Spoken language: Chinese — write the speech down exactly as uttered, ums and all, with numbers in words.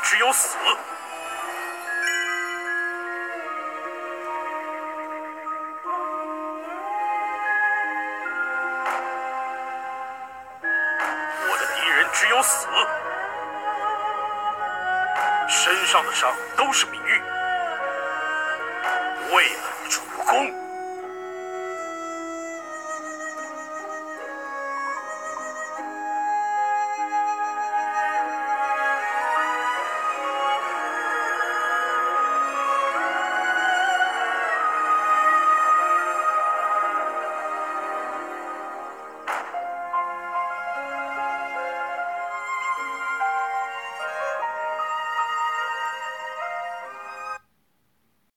只有死。我的敌人只有死，身上的伤都是名誉。为了主公。